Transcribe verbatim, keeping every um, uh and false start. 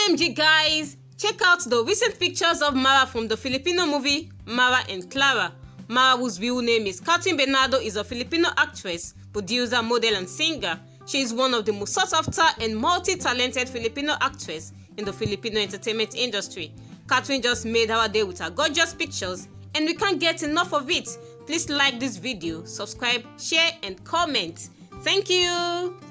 O M G guys, check out the recent pictures of Mara from the Filipino movie Mara and Clara. Mara, whose real name is Kathryn Bernardo, is a Filipino actress, producer, model and singer. She is one of the most sought after and multi-talented Filipino actresses in the Filipino entertainment industry. Kathryn just made our day with her gorgeous pictures and we can't get enough of it. Please like this video, subscribe, share and comment. Thank you.